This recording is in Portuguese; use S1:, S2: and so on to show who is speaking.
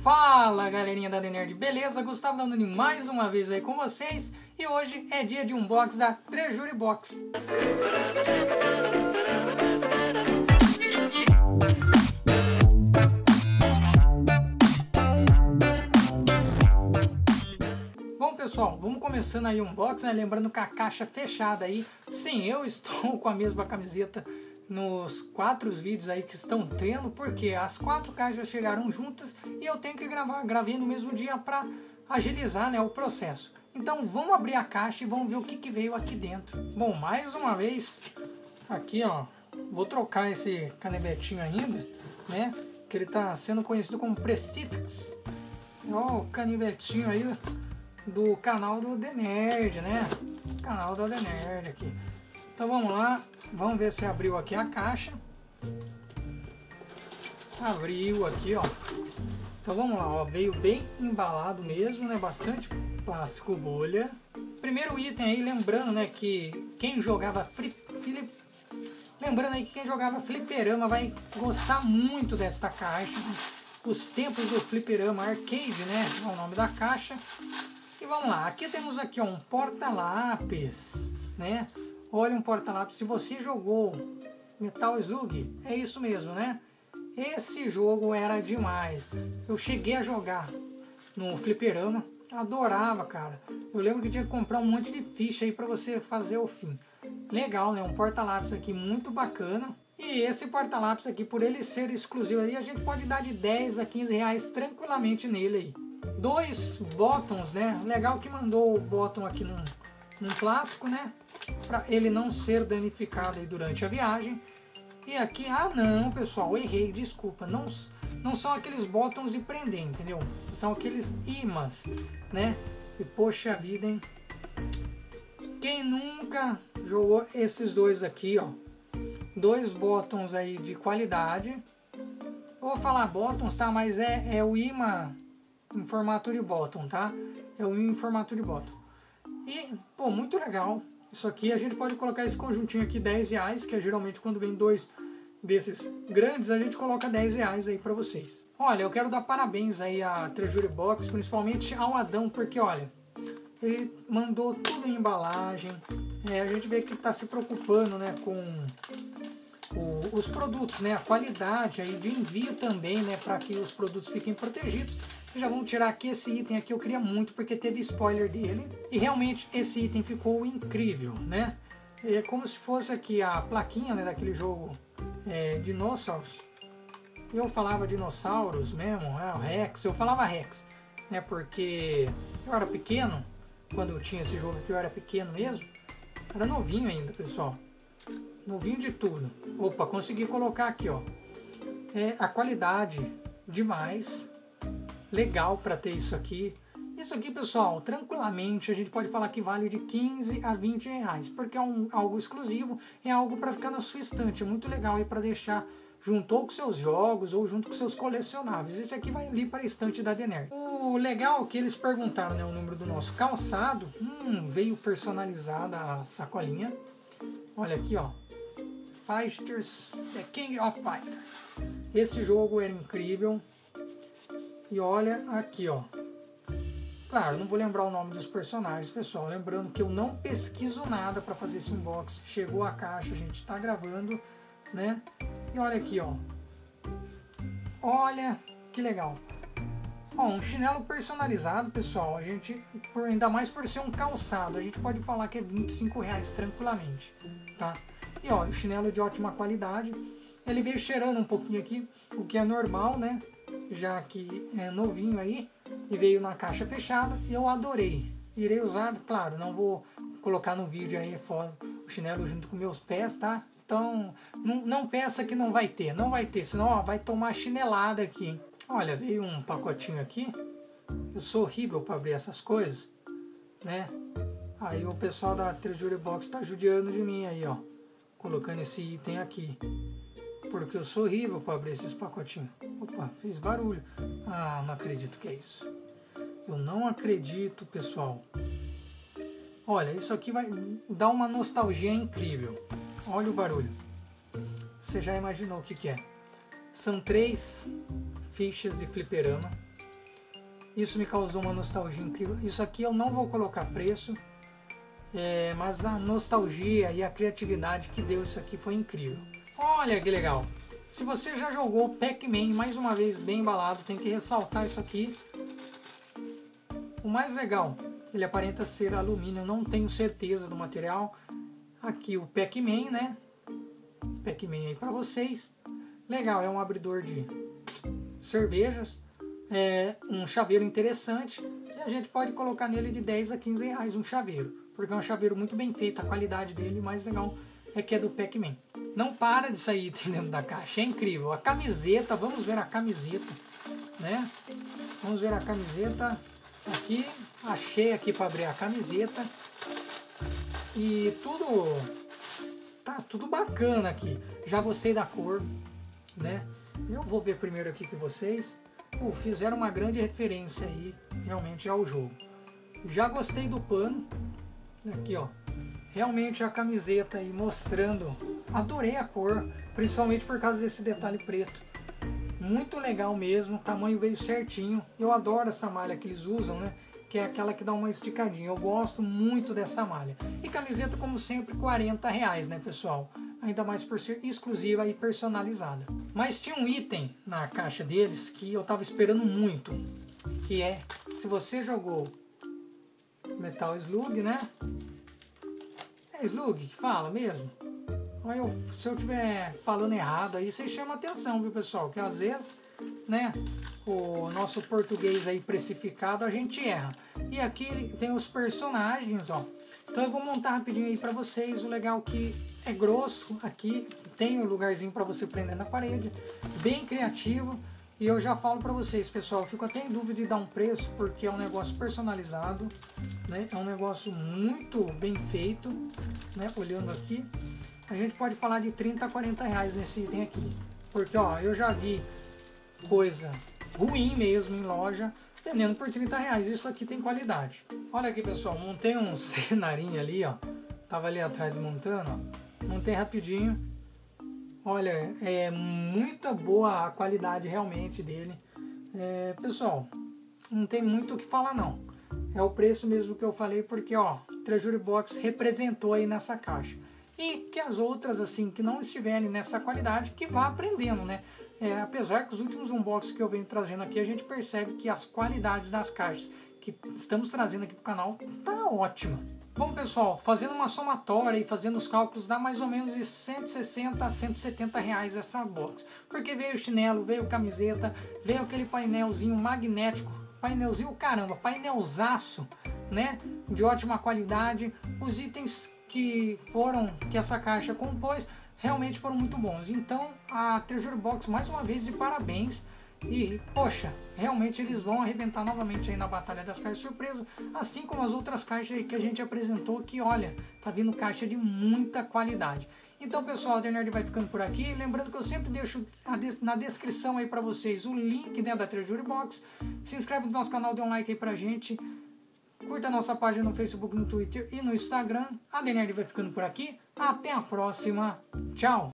S1: Fala galerinha da TheNerd, beleza? Gustavo Dandoni mais uma vez aí com vocês e hoje é dia de unboxing da Treasury Box. Bom pessoal, vamos começando aí o unboxing, né? Lembrando que a caixa fechada aí, sim, eu estou com a mesma camiseta nos 4 vídeos aí que estão tendo, porque as 4 caixas chegaram juntas e eu tenho que gravei no mesmo dia para agilizar, né, o processo. Então vamos abrir a caixa e vamos ver o que veio aqui dentro. Bom, mais uma vez, aqui ó, vou trocar esse canivetinho ainda, né, que ele está sendo conhecido como Precipix. Ó, o canivetinho aí do canal do TheNerd, né, canal da TheNerd aqui. Então vamos lá, vamos ver se abriu aqui a caixa. Abriu aqui, ó. Então vamos lá, ó, veio bem embalado mesmo, né? Bastante plástico bolha. Primeiro item aí, lembrando, né, que quem jogava fliperama vai gostar muito desta caixa. Os tempos do fliperama arcade, né? É o nome da caixa. E vamos lá, aqui temos aqui ó, um porta-lápis, né? Olha, um porta-lápis. Se você jogou Metal Slug, é isso mesmo, né? Esse jogo era demais. Eu cheguei a jogar no fliperama, adorava, cara. Eu lembro que tinha que comprar um monte de ficha aí para você fazer o fim. Legal, né? Um porta-lápis aqui muito bacana. E esse porta-lápis aqui, por ele ser exclusivo aí, a gente pode dar de 10 a 15 reais tranquilamente nele aí. 2 botões, né? Legal que mandou o botão aqui num plástico, né? Para ele não ser danificado aí durante a viagem. E aqui, não pessoal, errei, desculpa, não são aqueles botões de prender, entendeu? São aqueles ímãs, né? E poxa vida, hein? Quem nunca jogou esses dois aqui, ó, 2 botões aí de qualidade. Eu vou falar botões, tá? Mas é o imã em formato de botão, tá? É o imã em formato de botão. E, pô, muito legal. Isso aqui a gente pode colocar esse conjuntinho aqui 10 reais, que é geralmente quando vem 2 desses grandes, a gente coloca 10 reais aí pra vocês. Olha, eu quero dar parabéns aí à Treasury Box, principalmente ao Adão, porque olha, ele mandou tudo em embalagem, a gente vê que tá se preocupando, né, com os produtos, né, a qualidade aí de envio também, né, para que os produtos fiquem protegidos. Já vamos tirar aqui esse item aqui, eu queria muito porque teve spoiler dele e realmente esse item ficou incrível, né? É como se fosse aqui a plaquinha, né, daquele jogo Dinossauros. Eu falava dinossauros mesmo, o Rex, eu falava Rex, né, porque eu era pequeno, quando eu tinha esse jogo aqui eu era pequeno mesmo, era novinho ainda, pessoal. Novinho de tudo. Opa, consegui colocar aqui, ó. A qualidade demais. Legal para ter isso aqui. Isso aqui, pessoal, tranquilamente a gente pode falar que vale de 15 a 20 reais, porque é algo exclusivo, é algo para ficar na sua estante. É muito legal aí para deixar junto ou com seus jogos ou junto com seus colecionáveis. Esse aqui vai ali para a estante da TheNerd. O legal é que eles perguntaram, né, o número do nosso calçado. Veio personalizada a sacolinha. Olha aqui, ó. Fighters, The King of Fighters. Esse jogo era incrível. E olha aqui, ó. Claro, não vou lembrar o nome dos personagens, pessoal. Lembrando que eu não pesquiso nada para fazer esse unboxing. Chegou a caixa, a gente tá gravando, né? E olha aqui, ó. Olha que legal. Ó, um chinelo personalizado, pessoal. A gente, ainda mais por ser um calçado, a gente pode falar que é 25 reais tranquilamente, tá? E ó, o chinelo de ótima qualidade. Ele veio cheirando um pouquinho aqui, o que é normal, né? Já que é novinho aí e veio na caixa fechada, eu adorei. Irei usar, claro, não vou colocar no vídeo aí o chinelo junto com meus pés, tá? Então, não peça que não vai ter, senão ó, vai tomar chinelada aqui, hein? Olha, veio um pacotinho aqui. Eu sou horrível para abrir essas coisas, né? Aí o pessoal da Treasury Box tá judiando de mim aí, ó, colocando esse item aqui. Porque eu sou horrível para abrir esses pacotinhos. Opa, fez barulho. Não acredito que é isso. Eu não acredito, pessoal. Olha, isso aqui vai dar uma nostalgia incrível. Olha o barulho. Você já imaginou o que é? São 3 fichas de fliperama. Isso me causou uma nostalgia incrível. Isso aqui eu não vou colocar preço, mas a nostalgia e a criatividade que deu isso aqui foi incrível. Olha que legal! Se você já jogou Pac-Man, mais uma vez bem embalado, tem que ressaltar isso aqui. O mais legal, ele aparenta ser alumínio, não tenho certeza do material. Aqui o Pac-Man, né? Pac-Man aí para vocês. Legal, é um abridor de cervejas, um chaveiro interessante. E a gente pode colocar nele de 10 a 15 reais um chaveiro, porque é um chaveiro muito bem feito, a qualidade dele, o mais legal é que é do Pac-Man. Não para de sair dentro da caixa, é incrível. A camiseta, vamos ver a camiseta, né? Vamos ver a camiseta aqui, achei aqui para abrir a camiseta. E tá tudo bacana aqui. Já gostei da cor, né? Eu vou ver primeiro aqui com vocês. Fizeram uma grande referência aí, realmente, ao jogo. Já gostei do pano, aqui ó. Realmente a camiseta aí mostrando, adorei a cor, principalmente por causa desse detalhe preto. Muito legal mesmo, o tamanho veio certinho. Eu adoro essa malha que eles usam, né? Que é aquela que dá uma esticadinha. Eu gosto muito dessa malha. E camiseta, como sempre, 40 reais, né, pessoal? Ainda mais por ser exclusiva e personalizada. Mas tinha um item na caixa deles que eu tava esperando muito, que é, se você jogou Metal Slug, né? É Slug que fala mesmo? Se eu estiver falando errado aí, vocês chamam atenção, viu, pessoal? Que às vezes, né, o nosso português aí precificado a gente erra. E aqui tem os personagens, ó. Então eu vou montar rapidinho aí pra vocês. O legal que é grosso aqui, tem um lugarzinho pra você prender na parede, bem criativo. E eu já falo pra vocês, pessoal, eu fico até em dúvida de dar um preço, porque é um negócio personalizado, né? É um negócio muito bem feito, né? Olhando aqui, a gente pode falar de 30 a 40 reais nesse item aqui. Porque, ó, eu já vi coisa ruim mesmo em loja, vendendo por 30 reais. Isso aqui tem qualidade. Olha aqui, pessoal, montei um cenarinho ali, ó. Tava ali atrás montando, ó. Montei rapidinho. Olha, é muita boa a qualidade realmente dele. Pessoal, não tem muito o que falar não. É o preço mesmo que eu falei, porque ó, Treasury Box representou aí nessa caixa. E que as outras, assim, que não estiverem nessa qualidade, que vá aprendendo, né? Apesar que os últimos unboxings que eu venho trazendo aqui, a gente percebe que as qualidades das caixas que estamos trazendo aqui pro canal tá ótima. Bom, pessoal, fazendo uma somatória e fazendo os cálculos, dá mais ou menos de 160 a 170 reais essa box. Porque veio chinelo, veio camiseta, veio aquele painelzinho magnético, painelzinho, caramba, painelzaço, né? De ótima qualidade. Os itens que essa caixa compôs realmente foram muito bons. Então, a Treasury Box, mais uma vez, de parabéns. E, poxa, realmente eles vão arrebentar novamente aí na batalha das caixas surpresa, assim como as outras caixas aí que a gente apresentou, que olha, tá vindo caixa de muita qualidade. Então, pessoal, o The Nerd vai ficando por aqui. Lembrando que eu sempre deixo na descrição aí pra vocês o link, né, da Treasury Box. Se inscreve no nosso canal, dê um like aí pra gente. Curta a nossa página no Facebook, no Twitter e no Instagram. A The Nerd vai ficando por aqui. Até a próxima. Tchau!